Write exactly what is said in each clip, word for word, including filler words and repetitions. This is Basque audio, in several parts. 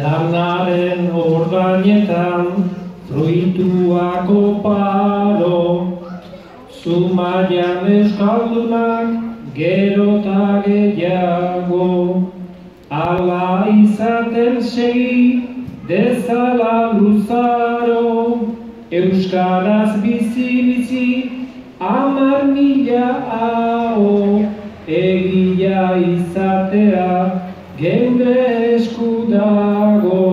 Lanaren ordainetan fruituak oparo, Zumaian euskaldunak gero eta gehiago, ala izaten segi dezala luzaro, euskaraz bizi-bizi hamar mila aho, egia izatea geure esku dago.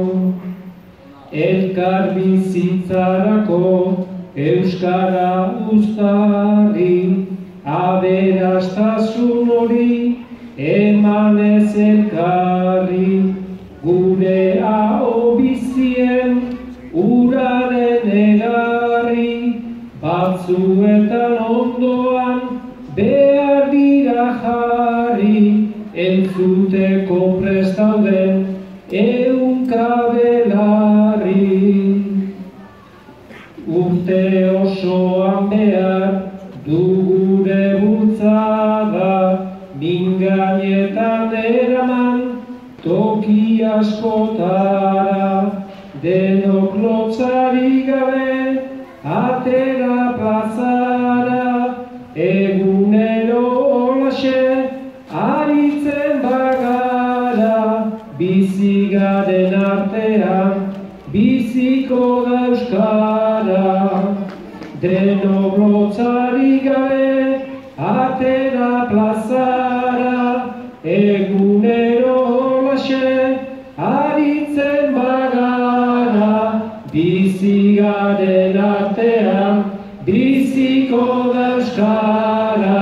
Elkar bizitzarako euskara uztarri, aberastasun hori emanez elkarri, gure aho bizien uraren egarri, batzuetan ondoan behar dira jarri, entzuteko prestauden ehunka belarri. Urte osoan behar du gure bultzada, mingainetan eraman toki askotara, denok lotzari gabe atera plazara, egunero holaxe aritzen bagara, bizi garen artean biziko da euskara, denok lotzari gabe atera plazara, egunero holaxe aritzen bagara, bizi garen artean biziko da euskara.